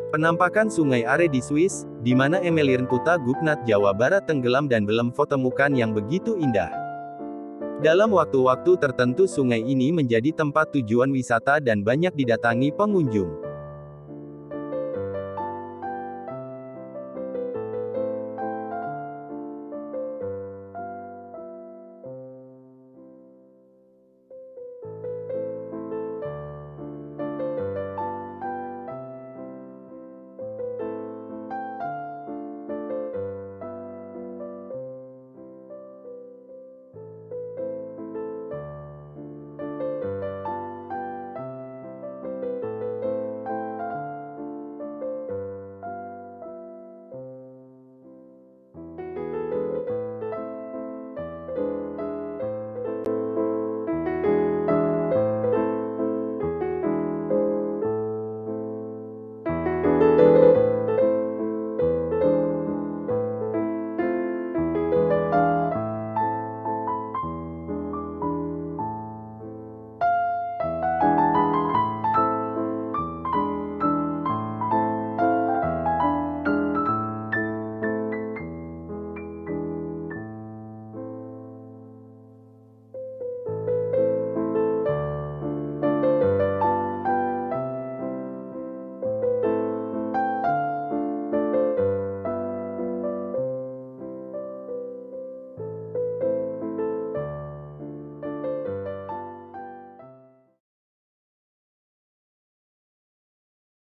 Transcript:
Penampakan Sungai Are di Swiss, di mana Emmeline-Kota Gupnat Jawa Barat tenggelam dan belum fotomukan yang begitu indah. Dalam waktu-waktu tertentu sungai ini menjadi tempat tujuan wisata dan banyak didatangi pengunjung.